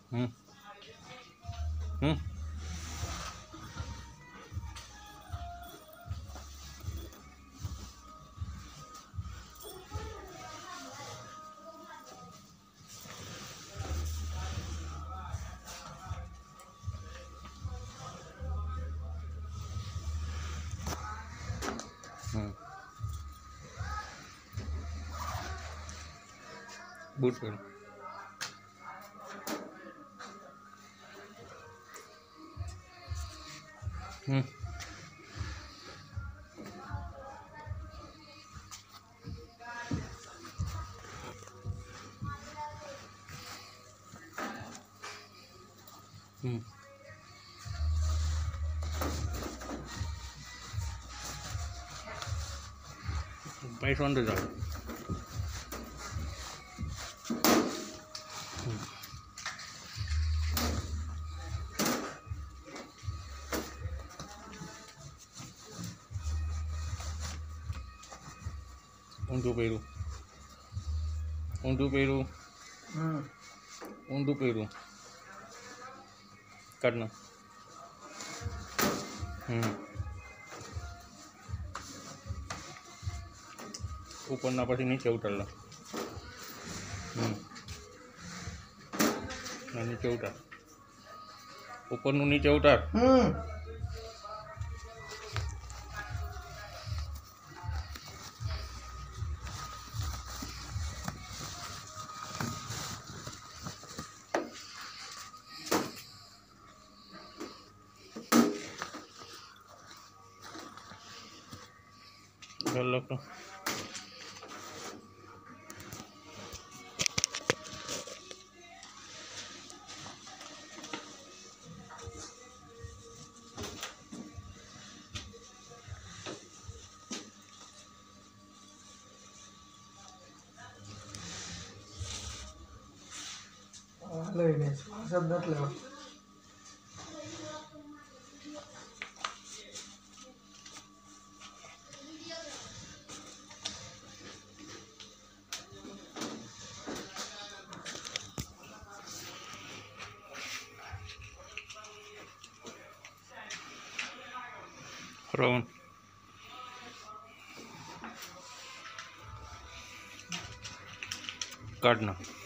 हम्म हम्म boot पहनो। पैसा अंदर जाओ। ऊँटू पेरू ऊँटू पेरू करना। ऊपर ना पी नीचे उतारला। नीचे उतार। ऊपर नु नीचे उतार। चल तो લઈને શબ્દ નથી લેવા रावण काटना।